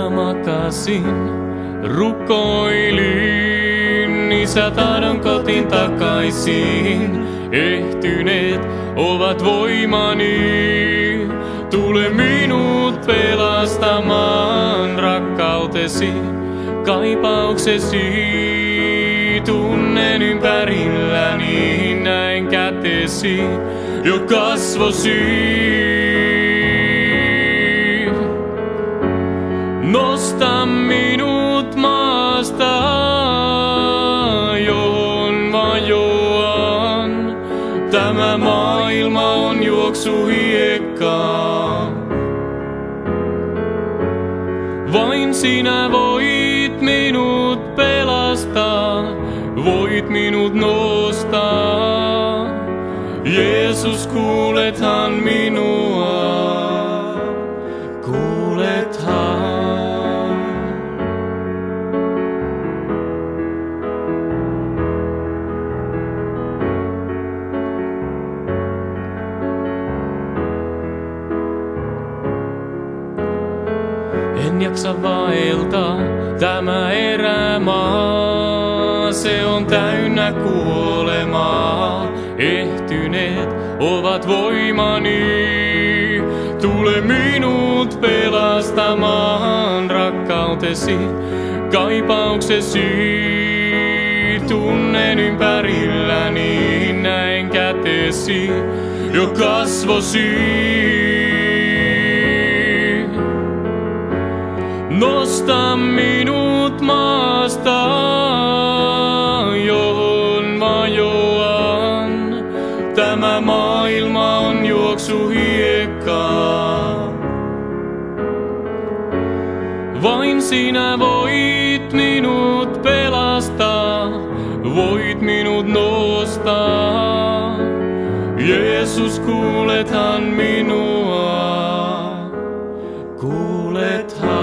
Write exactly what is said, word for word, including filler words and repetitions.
Yöllä makasin, rukoilin, Isä tahdon kotiin takaisin. Ehtyneet ovat voimani, tule minut pelastamaan rakkautesi, kaipauksesi. Tunnen ympärilläni, näen kätesi jo kasvosi. Nosta minut maasta, johon vajoan. Tämä maailma on juoksuhiekkaa. Vain sinä voit minut pelastaa, voit minut nostaa. Jeesus, kuulethan minua, kuulethan. En jaksa vaeltaa tämä erämaa, se on täynnä kuolemaa. Ehtyneet ovat voimani, tule minut pelastamaan rakkautesi, kaipauksesi. Tunnen ympärilläni, näen kätesi jo kasvosi. Nosta minut maasta, johon vajoan. Tämä maailma on juoksuhiekkaa. Vain sinä voit minut pelastaa, voit minut nostaa. Jeesus, kuulethan minua, kuulethan.